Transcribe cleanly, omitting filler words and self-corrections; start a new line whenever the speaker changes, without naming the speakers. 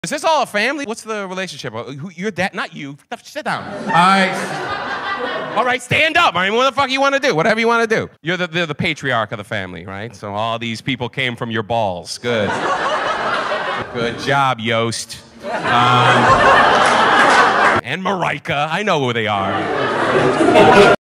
Is this all a family? What's the relationship? Your dad, not you. Sit down. All right, stand up. I mean, what the fuck you want to do? Whatever you want to do. You're the patriarch of the family, right? So all these people came from your balls. Good. Good job, Yost. And Marika. I know who they are.